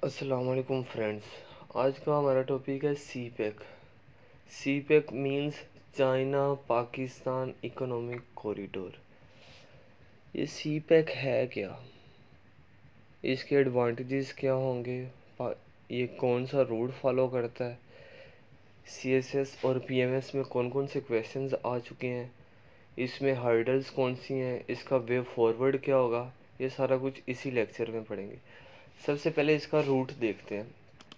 अस्सलाम वालेकुम फ्रेंड्स। आज का हमारा टॉपिक है CPEC. CPEC means China Pakistan economic corridor. ये सी पैक है क्या, इसके एडवांटेजेस क्या होंगे, ये कौन सा रूट फॉलो करता है, सीएसएस और पीएमएस में कौन कौन से क्वेश्चंस आ चुके हैं, इसमें हर्डल्स कौन सी हैं, इसका वे फॉरवर्ड क्या होगा, ये सारा कुछ इसी लेक्चर में पढ़ेंगे। सबसे पहले इसका रूट देखते हैं।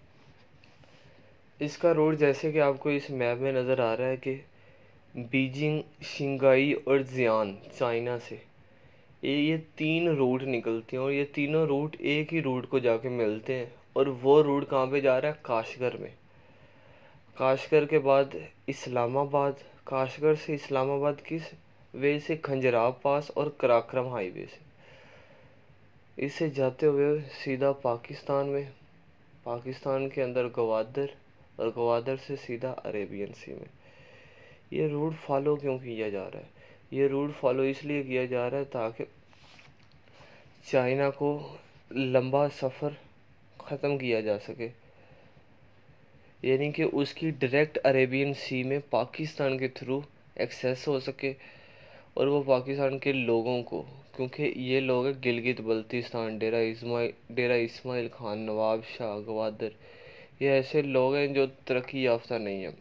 इसका रूट जैसे कि आपको इस मैप में नज़र आ रहा है कि बीजिंग, शिंगाई और जियान चाइना से ये तीन रूट निकलते हैं और ये तीनों रूट एक ही रूट को जाके मिलते हैं। और वो रूट कहाँ पे जा रहा है? काशगर में। काशगर के बाद इस्लामाबाद, काशगर से इस्लामाबाद किस वे से? खंजराब पास और कराक्रम हाईवे से। इससे जाते हुए सीधा पाकिस्तान में, पाकिस्तान के अंदर गवादर, और गवादर से सीधा अरेबियन सी में। ये रूट फॉलो क्यों किया जा रहा है? ये रूट फॉलो इसलिए किया जा रहा है ताकि चाइना को लंबा सफ़र ख़त्म किया जा सके, यानी कि उसकी डायरेक्ट अरेबियन सी में पाकिस्तान के थ्रू एक्सेस हो सके। और वो पाकिस्तान के लोगों को, क्योंकि ये लोग हैं गिलगित बल्तिस्तान, डेरा इस्माइल खान, नवाब शाह, गवादर, ये ऐसे लोग हैं जो तरक्की याफ्ता नहीं है,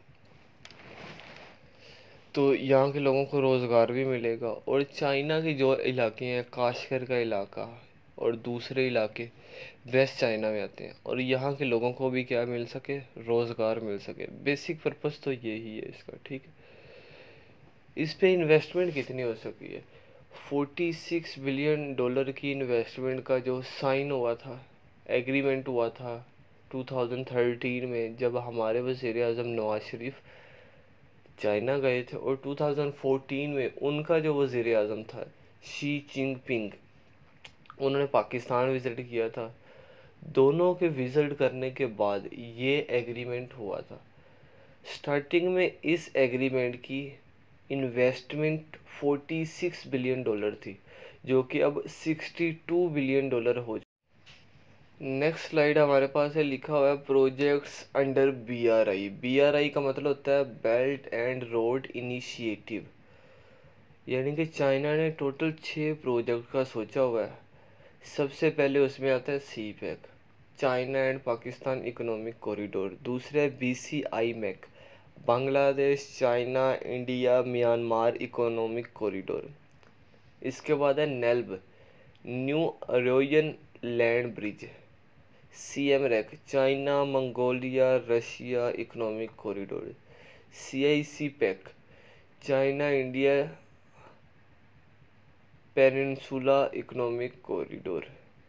तो यहाँ के लोगों को रोज़गार भी मिलेगा। और चाइना के जो इलाके हैं, काशगर का इलाका और दूसरे इलाके वेस्ट चाइना में आते हैं, और यहाँ के लोगों को भी क्या मिल सके? रोज़गार मिल सके। बेसिक पर्पस तो यही है इसका, ठीक है। इस पे इन्वेस्टमेंट कितनी हो सकी है? $46 बिलियन की इन्वेस्टमेंट का जो साइन हुआ था, एग्रीमेंट हुआ था 2013 में, जब हमारे वज़ीर आज़म नवाज शरीफ चाइना गए थे। और 2014 में उनका जो वज़ीर आज़म था शी चिनपिंग, उन्होंने पाकिस्तान विज़िट किया था। दोनों के विज़िट करने के बाद ये एग्रीमेंट हुआ था। स्टार्टिंग में इस एग्रीमेंट की इन्वेस्टमेंट $46 बिलियन थी, जो कि अब $62 बिलियन हो। नेक्स्ट स्लाइड हमारे पास है, लिखा हुआ है प्रोजेक्ट्स अंडर बीआरआई। बीआरआई का मतलब होता है बेल्ट एंड रोड इनिशिएटिव, यानी कि चाइना ने टोटल 6 प्रोजेक्ट का सोचा हुआ है। सबसे पहले उसमें आता है CPEC, China and Pakistan economic corridor. दूसरा है BCIM, Bangladesh, China, India, Myanmar economic corridor. इसके बाद है NELB, new Eurasian land bridge. CMREC, China, Mongolia, Russia economic corridor. CICPEC, China, India peninsula economic corridor.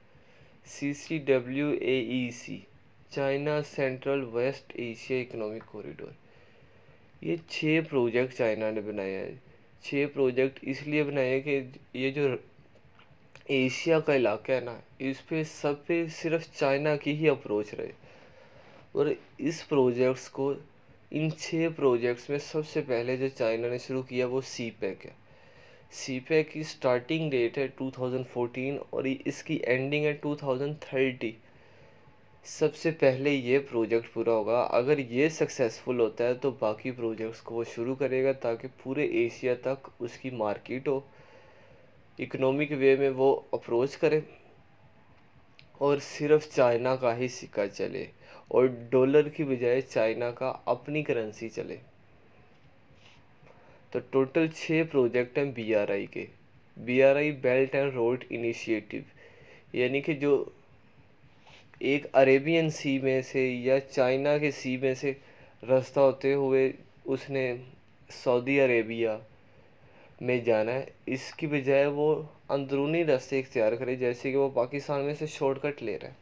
CCWAEC, China central west Asia economic corridor. ये 6 project China ने बनाए हैं। 6 project इसलिए बनाए हैं कि ये जो एशिया का इलाका है ना, इस पे सब पे सिर्फ चाइना की ही अप्रोच रहे। और इस प्रोजेक्ट्स को, इन 6 प्रोजेक्ट्स में सबसे पहले जो चाइना ने शुरू किया वो सी पैक है। सी पैक की स्टार्टिंग डेट है 2014 और इसकी एंडिंग है 2030। सबसे पहले ये प्रोजेक्ट पूरा होगा। अगर ये सक्सेसफुल होता है तो बाकी प्रोजेक्ट्स को वो शुरू करेगा, ताकि पूरे एशिया तक उसकी मार्केट हो, इकोनॉमिक वे में वो अप्रोच करे और सिर्फ चाइना का ही सिक्का चले और डॉलर की बजाय चाइना का अपनी करेंसी चले। तो टोटल 6 प्रोजेक्ट हैं बीआरआई के। BRI belt and road initiative, यानी कि जो एक अरेबियन सी में से या चाइना के सी में से रास्ता होते हुए उसने सऊदी अरेबिया में जाना है, इसकी बजाय वो अंदरूनी रास्ते इख्तियार करे, जैसे कि वो पाकिस्तान में से शॉर्टकट ले रहा है।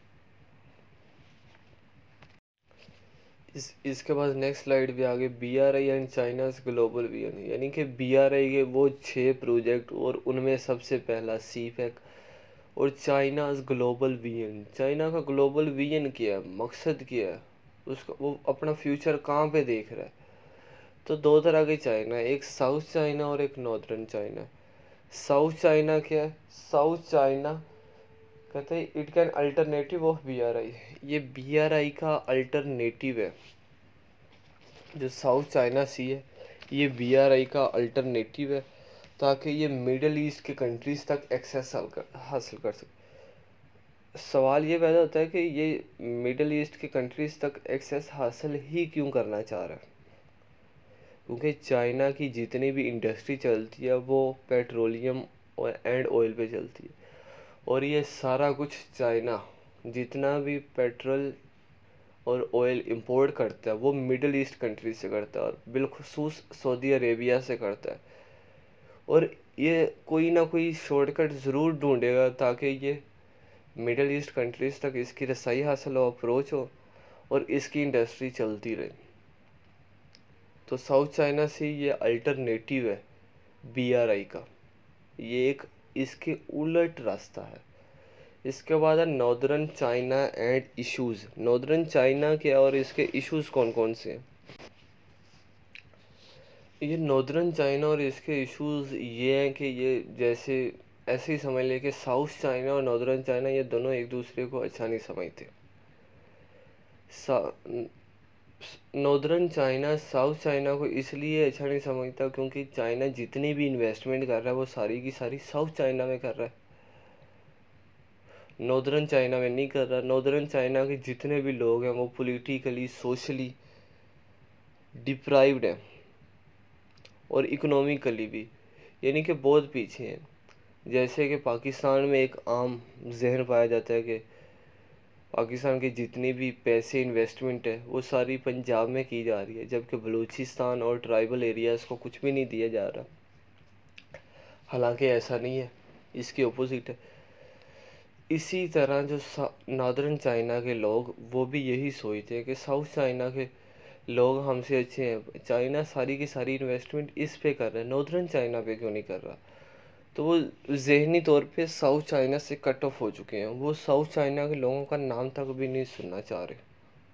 इसके बाद नेक्स्ट स्लाइड भी आगे, BRI and China's global vision, यानी कि बीआरआई के वो 6 प्रोजेक्ट और उनमें सबसे पहला सी पैक। और चाइनाज ग्लोबल विजन, चाइना का ग्लोबल विजन क्या है, मकसद क्या है, उसका वो अपना फ्यूचर कहाँ पे देख रहा है। तो दो तरह की चाइना है, एक साउथ चाइना और एक नॉर्दर्न चाइना। साउथ चाइना क्या है? साउथ चाइना कहते हैं it can alternative of BRI। ये BRI का अल्टरनेटिव है। जो साउथ चाइना सी है ये BRI का अल्टरनेटिव है, ताकि ये मिडल ईस्ट के कंट्रीज तक एक्सेस हासिल कर सके। सवाल ये पैदा होता है कि ये मिडल ईस्ट के कंट्रीज तक एक्सेस हासिल ही क्यों करना चाह रहा है, क्योंकि चाइना की जितनी भी इंडस्ट्री चलती है वो पेट्रोलियम और एंड ऑयल पे चलती है, और ये सारा कुछ चाइना जितना भी पेट्रोल और ऑयल इंपोर्ट करता है वो मिडल ईस्ट कंट्री से करता है, और बिलखुसूस सऊदी अरेबिया से करता है। और ये कोई ना कोई शॉर्टकट ज़रूर ढूंढेगा ताकि ये मिडल ईस्ट कंट्रीज तक इसकी रसाई हासिल हो, अप्रोच हो, और इसकी इंडस्ट्री चलती रहे। तो साउथ चाइना सी ये अल्टरनेटिव है BRI का, ये एक इसके उलट रास्ता है। इसके बाद है northern China and issues. Northern China के और इसके इश्यूज कौन कौन से हैं? ये नॉर्दर्न चाइना और इसके इश्यूज ये हैं कि ये जैसे ऐसे ही समझ ले कि साउथ चाइना और नॉर्दर्न चाइना ये दोनों एक दूसरे को अच्छा नहीं समझते। नॉर्दर्न चाइना साउथ चाइना को इसलिए अच्छा नहीं समझता क्योंकि चाइना जितनी भी इन्वेस्टमेंट कर रहा है वो सारी की सारी साउथ चाइना में कर रहा है, नॉर्दर्न चाइना में नहीं कर रहा। नॉर्दर्न चाइना के जितने भी लोग हैं वो पॉलिटिकली सोशली डिप्राइव्ड हैं, और इकोनॉमिकली भी, यानी कि बहुत पीछे हैं। जैसे कि पाकिस्तान में एक आम जहन पाया जाता है कि पाकिस्तान के जितनी भी पैसे इन्वेस्टमेंट है वो सारी पंजाब में की जा रही है, जबकि बलूचिस्तान और ट्राइबल एरियाज़ को कुछ भी नहीं दिया जा रहा। हालांकि ऐसा नहीं है, इसके ऑपोजिट है। इसी तरह जो नॉर्दर्न चाइना के लोग वो भी यही सोचते हैं कि साउथ चाइना के लोग हमसे अच्छे हैं, चाइना सारी की सारी इन्वेस्टमेंट इस पे कर रहा है, नॉर्दर्न चाइना पे क्यों नहीं कर रहा। तो वो ज़हनी तौर पे साउथ चाइना से कट ऑफ हो चुके हैं, वो साउथ चाइना के लोगों का नाम तक भी नहीं सुनना चाह रहे।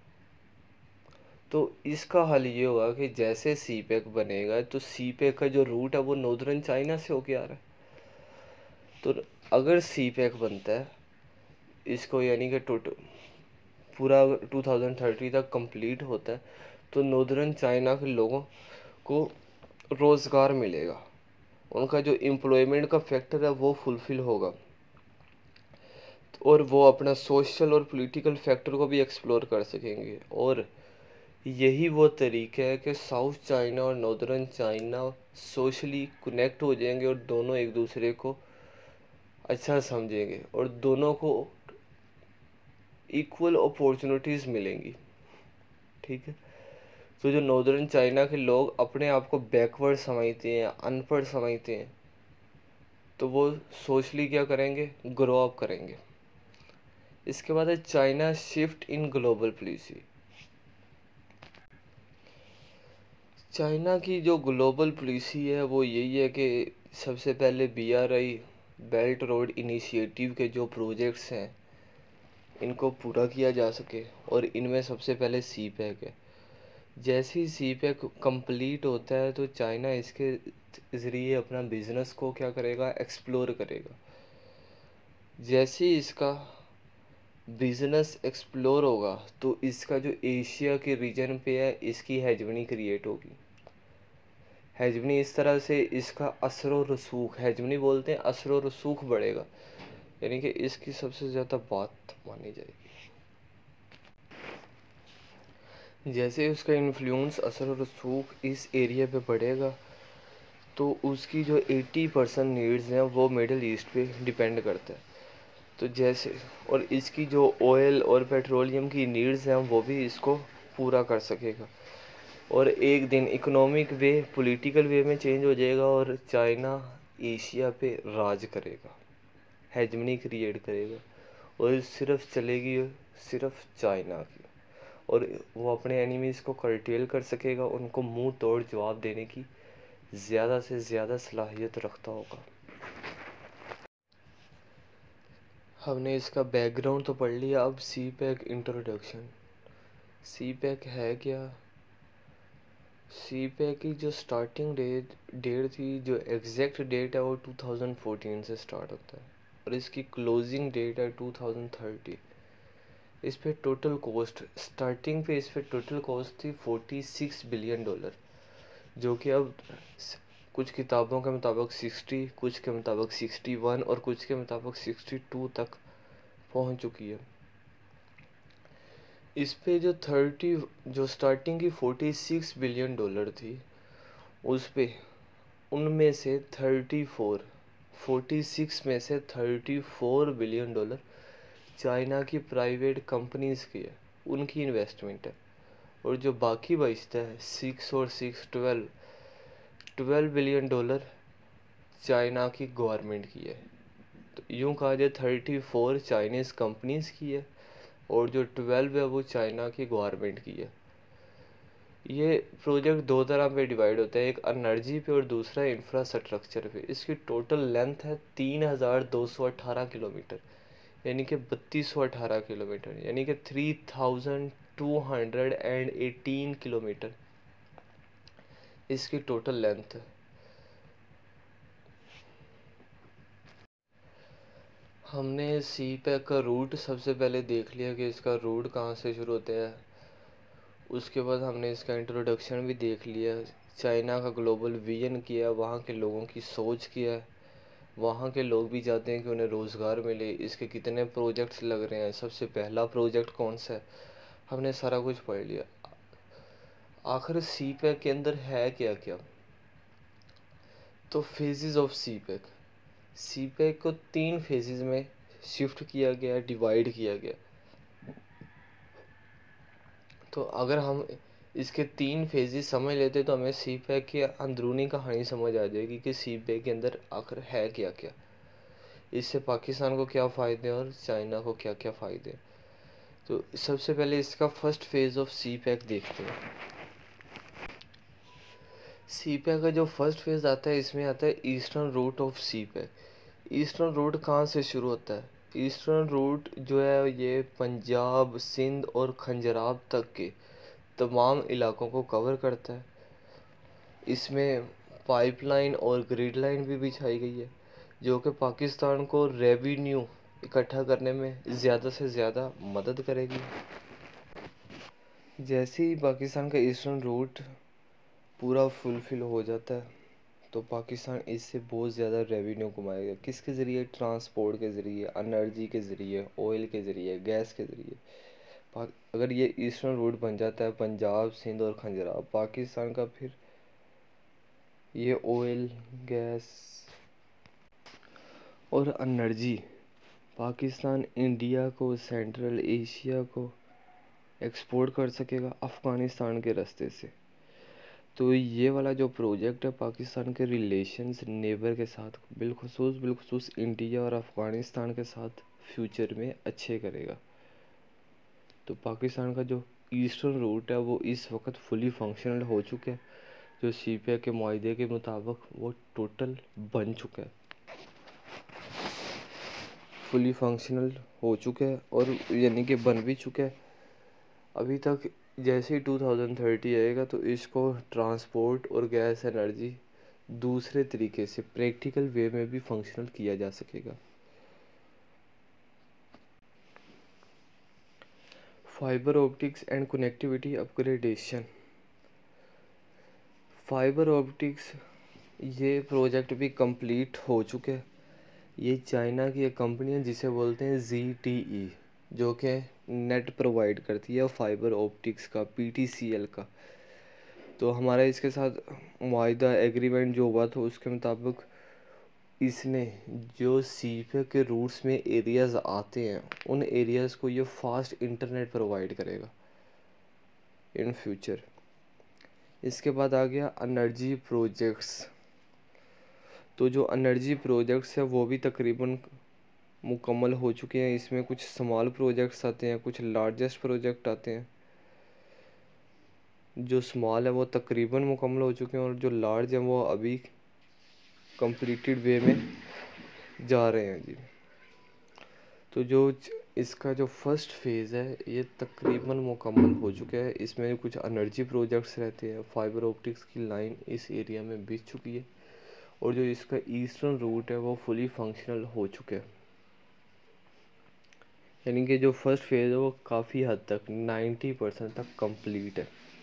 तो इसका हल ये होगा कि जैसे CPEC बनेगा तो CPEC का जो रूट है वो नॉर्दर्न चाइना से होके आ रहा है। तो अगर CPEC बनता है इसको, यानी कि टोटल पूरा 2030 तक कंप्लीट होता है, तो नॉर्दर्न चाइना के लोगों को रोज़गार मिलेगा, उनका जो एम्प्लॉयमेंट का फैक्टर है वो फुलफिल होगा, और वो अपना सोशल और पॉलिटिकल फैक्टर को भी एक्सप्लोर कर सकेंगे। और यही वो तरीका है कि साउथ चाइना और नॉर्दर्न चाइना सोशली कनेक्ट हो जाएंगे और दोनों एक दूसरे को अच्छा समझेंगे और दोनों को इक्वल अपॉर्चुनिटीज़ मिलेंगी। ठीक है। तो जो नॉर्दर्न चाइना के लोग अपने आप को बैकवर्ड समझते हैं, अनपढ़ समझते हैं, तो वो सोशली क्या करेंगे, ग्रो अप करेंगे। इसके बाद है China shift in global policy. China की जो ग्लोबल पॉलिसी है वो यही है कि सबसे पहले BRI बेल्ट रोड इनिशिएटिव के जो प्रोजेक्ट्स हैं इनको पूरा किया जा सके, और इनमें सबसे पहले CPEC है। जैसे ही CPEC कंप्लीट होता है तो चाइना इसके ज़रिए अपना बिजनेस को क्या करेगा, एक्सप्लोर करेगा। जैसे ही इसका बिजनेस एक्सप्लोर होगा तो इसका जो एशिया के रीजन पे है इसकी हेजमनी क्रिएट होगी। हेजमनी इस तरह से इसका असर व रसूख, हेजमनी बोलते हैं, असर व रसूख बढ़ेगा, यानी कि इसकी सबसे ज़्यादा बात मानी जाएगी। जैसे उसका इन्फ्लुएंस, असर व रसूख इस एरिया पे बढ़ेगा तो उसकी जो 80% नीड्स हैं वो मिडल ईस्ट पे डिपेंड करता है। तो जैसे, और इसकी जो ऑयल और पेट्रोलियम की नीड्स हैं वो भी इसको पूरा कर सकेगा, और एक दिन इकोनॉमिक वे पॉलिटिकल वे में चेंज हो जाएगा और चाइना एशिया पे राज करेगा, हेजमनी क्रिएट करेगा, और सिर्फ चलेगी सिर्फ चाइना की, और वो अपने एनिमीज़ को कर्टेल कर सकेगा, उनको मुंह तोड़ जवाब देने की ज़्यादा से ज़्यादा सलाहियत रखता होगा। हमने इसका बैकग्राउंड तो पढ़ लिया, अब CPEC इंट्रोडक्शन। CPEC है क्या? CPEC की जो स्टार्टिंग डेट थी, जो एग्जैक्ट डेट है वो 2014 से स्टार्ट होता है। और इसकी क्लोजिंग डेट है 2030। इस पे टोटल कॉस्ट स्टार्टिंग पे इस पे टोटल कॉस्ट थी $46 बिलियन, जो कि अब कुछ किताबों के मुताबिक 60, कुछ के मुताबिक 61 और कुछ के मुताबिक 62 तक पहुंच चुकी है। इस पे जो स्टार्टिंग की $46 बिलियन थी, उस पे उनमें से 46 में से $34 बिलियन चाइना की प्राइवेट कंपनीज की है, उनकी इन्वेस्टमेंट है। और जो बाकी बचता है 6 और 6 $12 बिलियन चाइना की गवर्नमेंट की है। तो यूँ कहा जाए 34 चाइनीज़ कंपनीज की है और जो 12 है वो चाइना की गवर्नमेंट की है। ये प्रोजेक्ट दो तरह पे डिवाइड होता है, एक एनर्जी पे और दूसरा इंफ्रास्ट्रक्चर पे। इसकी टोटल लेंथ है 3218 किलोमीटर, यानी कि 3218 किलोमीटर, यानी कि 3218 किलोमीटर इसकी टोटल लेंथ है। हमने सी पैक का रूट सबसे पहले देख लिया कि इसका रूट कहाँ से शुरू होता है। उसके बाद हमने इसका इंट्रोडक्शन भी देख लिया, चाइना का ग्लोबल विजन किया, वहाँ के लोगों की सोच किया है। वहाँ के लोग भी चाहते हैं कि उन्हें रोज़गार मिले, इसके कितने प्रोजेक्ट्स लग रहे हैं, सबसे पहला प्रोजेक्ट कौन सा है, हमने सारा कुछ पढ़ लिया। आखिर सी पैक के अंदर है क्या क्या। तो फेजेस ऑफ सी पैक को 3 फेजेस में शिफ्ट किया गया, डिवाइड किया गया। तो अगर हम इसके 3 फेजेस समझ लेते तो हमें सी पैक की अंदरूनी कहानी समझ आ जाएगी कि सी पैक के अंदर आखिर है क्या क्या, इससे पाकिस्तान को क्या फ़ायदे हैं और चाइना को क्या क्या फ़ायदे हैं। तो सबसे पहले इसका first phase of CPEC देखते हैं। सी पैक का जो फर्स्ट फेज़ आता है, इसमें आता है eastern route of CPEC. Eastern route कहाँ से शुरू होता है। ईस्टर्न रूट जो है ये पंजाब, सिंध और खंजराब तक के तमाम इलाकों को कवर करता है। इसमें पाइपलाइन और ग्रिड लाइन भी बिछाई गई है, जो कि पाकिस्तान को रेवेन्यू इकट्ठा करने में ज़्यादा से ज़्यादा मदद करेगी। जैसे ही पाकिस्तान का ईस्टर्न रूट पूरा फुलफिल हो जाता है, तो पाकिस्तान इससे बहुत ज़्यादा रेवेन्यू कमाएगा। किसके ज़रिए, ट्रांसपोर्ट के ज़रिए, एनर्जी के ज़रिए, ऑयल के ज़रिए, गैस के ज़रिए। अगर ये ईस्टर्न रूट बन जाता है पंजाब, सिंध और खंजराब, पाकिस्तान का फिर ये ऑयल, गैस और एनर्जी पाकिस्तान इंडिया को, सेंट्रल एशिया को एक्सपोर्ट कर सकेगा अफ़गानिस्तान के रास्ते से। तो ये वाला जो प्रोजेक्ट है पाकिस्तान के रिलेशंस नेबर के साथ, बिलखुसूस इंडिया और अफ़गानिस्तान के साथ फ्यूचर में अच्छे करेगा। तो पाकिस्तान का जो ईस्टर्न रूट है वो इस वक्त फुली फंक्शनल हो चुका है, जो सीपीए के मुआहदे के मुताबिक वो टोटल बन चुका है, फुली फंक्शनल हो चुका है और यानी कि बन भी चुका है अभी तक। जैसे ही 2030 आएगा तो इसको ट्रांसपोर्ट और गैस एनर्जी दूसरे तरीके से प्रैक्टिकल वे में भी फंक्शनल किया जा सकेगा। Fibre optics and connectivity upgradation. Fibre optics ये प्रोजेक्ट भी कंप्लीट हो चुके हैं। ये चाइना की एक कंपनी है जिसे बोलते हैं ZTE, जो कि नेट प्रोवाइड करती है फाइबर ऑप्टिक्स का, PTCL का। तो हमारा इसके साथ मुआहदा एग्रीमेंट जो हुआ था उसके मुताबिक इसने जो सीपे के रूट्स में एरियाज़ आते हैं उन एरियाज़ को ये फास्ट इंटरनेट प्रोवाइड करेगा इन फ्यूचर। इसके बाद आ गया एनर्जी प्रोजेक्ट्स। तो जो एनर्जी प्रोजेक्ट्स है वो भी तकरीबन मुकम्मल हो चुके हैं। इसमें कुछ स्मॉल प्रोजेक्ट्स आते हैं, कुछ लार्जेस्ट प्रोजेक्ट आते हैं। जो स्मॉल है वो तकरीबन मुकम्मल हो चुके हैं और जो लार्ज हैं वो अभी कंप्लीटेड वे में जा रहे हैं जी। तो इसका जो फर्स्ट फेज़ है ये तकरीबन मुकम्मल हो चुका है। इसमें कुछ एनर्जी प्रोजेक्ट्स रहते हैं, फाइबर ऑप्टिक्स की लाइन इस एरिया में बिछ चुकी है और जो इसका ईस्टर्न रूट है वो फुली फंक्शनल हो चुका है। यानी कि जो फर्स्ट फेज़ है वो काफ़ी हद तक 90% तक कंप्लीट है।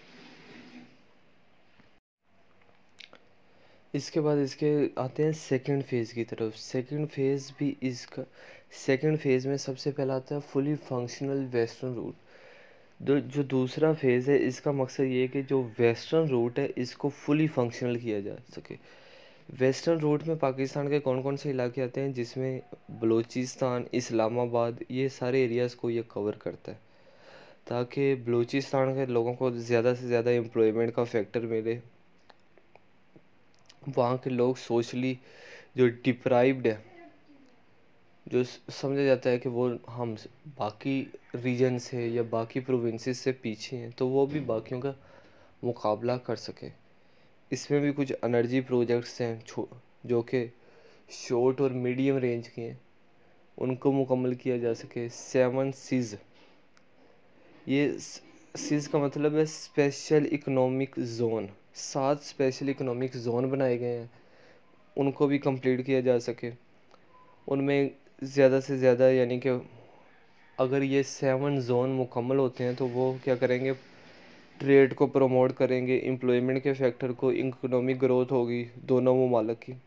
इसके बाद इसके आते हैं सेकंड फेज़ की तरफ। सेकंड फेज़ भी इसका, सेकंड फेज़ में सबसे पहला आता है फुली फंक्शनल वेस्टर्न रूट। जो दूसरा फेज़ है इसका मकसद ये है कि जो वेस्टर्न रूट है इसको फुली फंक्शनल किया जा सके। वेस्टर्न रूट में पाकिस्तान के कौन कौन से इलाके आते हैं, जिसमें बलूचिस्तान, इस्लामाबाद, ये सारे एरियाज़ को ये कवर करता है, ताकि बलूचिस्तान के लोगों को ज़्यादा से ज़्यादा एम्प्लॉयमेंट का फैक्टर मिले। वहाँ के लोग सोशली जो डिप्राइव्ड है, जो समझा जाता है कि वो हम बाकी रीजन से या बाकी प्रोविंसेस से पीछे हैं, तो वो भी बाकियों का मुकाबला कर सके। इसमें भी कुछ एनर्जी प्रोजेक्ट्स हैं जो कि शॉर्ट और मीडियम रेंज के हैं, उनको मुकम्मल किया जा सके। 7 सीज, ये सीज का मतलब है special economic zone. 7 special economic zone बनाए गए हैं, उनको भी कंप्लीट किया जा सके। उनमें ज़्यादा से ज़्यादा, यानी कि अगर ये 7 जोन मुकम्मल होते हैं तो वो क्या करेंगे, ट्रेड को प्रमोट करेंगे, एम्प्लॉयमेंट के फैक्टर को, इकोनॉमिक ग्रोथ होगी दोनों ममालिक की।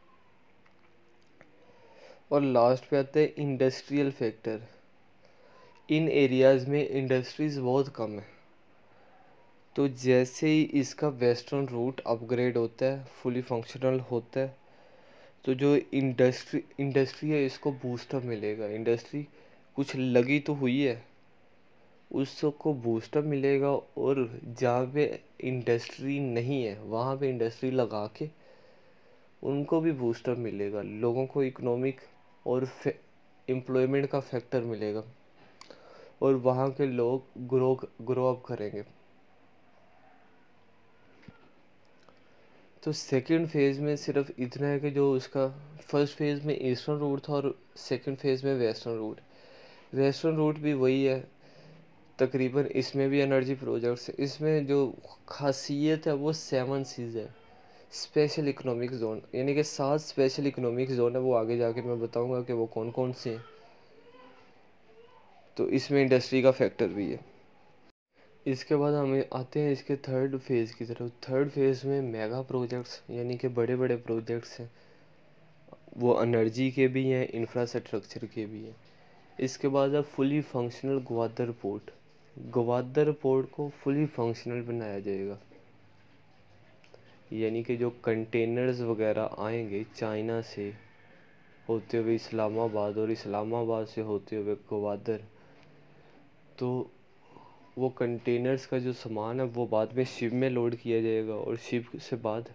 और लास्ट पे आते हैं इंडस्ट्रियल फैक्टर। इन एरियाज़ में इंडस्ट्रीज़ बहुत कम है, तो जैसे ही इसका वेस्टर्न रूट अपग्रेड होता है, फुली फंक्शनल होता है, तो जो इंडस्ट्री है इसको बूस्टअप मिलेगा। इंडस्ट्री कुछ लगी तो हुई है, उसको बूस्टअप मिलेगा। और जहाँ पे इंडस्ट्री नहीं है वहाँ पे इंडस्ट्री लगा के उनको भी बूस्टअप मिलेगा, लोगों को इकोनॉमिक और एम्प्लॉयमेंट का फैक्टर मिलेगा, और वहाँ के लोग ग्रो अप करेंगे। तो सेकंड फेज़ में सिर्फ इतना है कि जो उसका फर्स्ट फेज़ में ईस्टर्न रूट था और सेकंड फेज़ में वेस्टर्न रूट। वेस्टर्न रूट भी वही है तकरीबन, इसमें भी एनर्जी प्रोजेक्ट्स है। इसमें जो खासियत है वो 7 सीज है, स्पेशल इकोनॉमिक जोन, यानी कि 7 स्पेशल इकोनॉमिक जोन है। वो आगे जाके मैं बताऊंगा कि वो कौन कौन से हैं। तो इसमें इंडस्ट्री का फैक्टर भी है। इसके बाद हमें आते हैं इसके थर्ड फेज़ की तरफ। थर्ड फेज़ में मेगा प्रोजेक्ट्स, यानी कि बड़े बड़े प्रोजेक्ट्स हैं, वो एनर्जी के भी हैं, इंफ्रास्ट्रक्चर के भी हैं। इसके बाद है fully functional Gwadar port. Gwadar port को फुली फंक्शनल बनाया जाएगा, यानी कि जो कंटेनर्स वगैरह आएंगे चाइना से होते हुए इस्लामाबाद और इस्लामाबाद से होते हुए ग्वादर, तो वो कंटेनर्स का जो सामान है वो बाद में शिप में लोड किया जाएगा, और शिप से बाद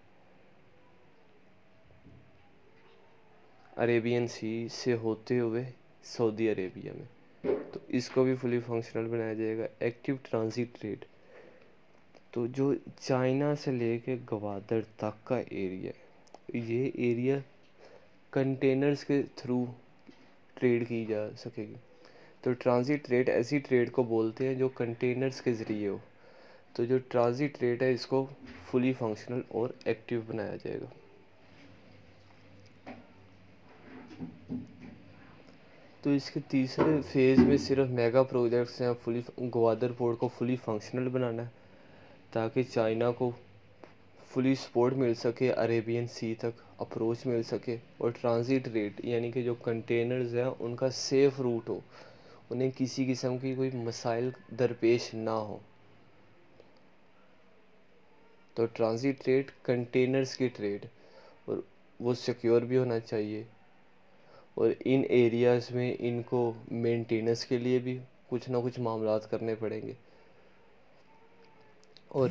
अरेबियन सी से होते हुए सऊदी अरेबिया में, तो इसको भी फुली फंक्शनल बनाया जाएगा। एक्टिव ट्रांजिट ट्रेड, तो जो चाइना से लेके ग्वादर तक का एरिया, ये एरिया कंटेनर्स के थ्रू ट्रेड की जा सकेगी। तो ट्रांजिट ट्रेड ऐसी ट्रेड को बोलते हैं जो कंटेनर्स के ज़रिए हो। तो जो ट्रांजिट ट्रेड है इसको फुली फंक्शनल और एक्टिव बनाया जाएगा। तो इसके तीसरे फेज़ में सिर्फ मेगा प्रोजेक्ट्स हैं। फुली ग्वादर पोर्ट को फुली फंक्शनल बनाना है ताकि चाइना को फुली सपोर्ट मिल सके, अरेबियन सी तक अप्रोच मिल सके, और ट्रांजिट रेट यानी कि जो कंटेनर्स हैं उनका सेफ़ रूट हो, उन्हें किसी किस्म की कोई मसाइल दरपेश ना हो। तो ट्रांजिट ट्रेड कंटेनर्स की ट्रेड, और वो सिक्योर भी होना चाहिए। और इन एरियाज़ में इनको मेंटेनेंस के लिए भी कुछ ना कुछ मामलात करने पड़ेंगे। और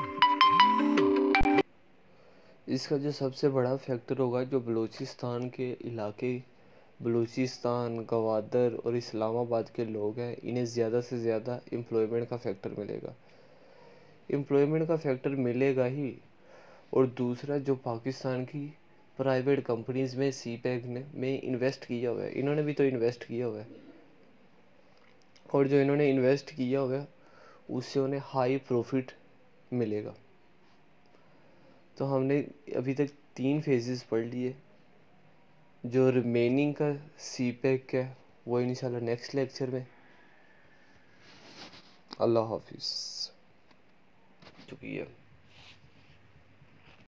इसका जो सबसे बड़ा फैक्टर होगा, जो बलूचिस्तान के इलाके, बलूचिस्तान, गवादर और इस्लामाबाद के लोग हैं, इन्हें ज़्यादा से ज़्यादा एम्प्लॉयमेंट का फैक्टर मिलेगा। एम्प्लॉयमेंट का फैक्टर मिलेगा ही, और दूसरा जो पाकिस्तान की प्राइवेट कंपनीज में सी पैक ने में इन्वेस्ट किया हुआ है, इन्होंने भी तो इन्वेस्ट किया हुआ है, और जो इन्होंने इन्वेस्ट किया हुआ है उससे उन्हें हाई प्रॉफिट मिलेगा। तो हमने अभी तक 3 फेजेस पढ़ लिए। जो रिमेनिंग का सी पैक है वो इंशाल्लाह नेक्स्ट लेक्चर में। अल्लाह हाफिज़। चुकी है।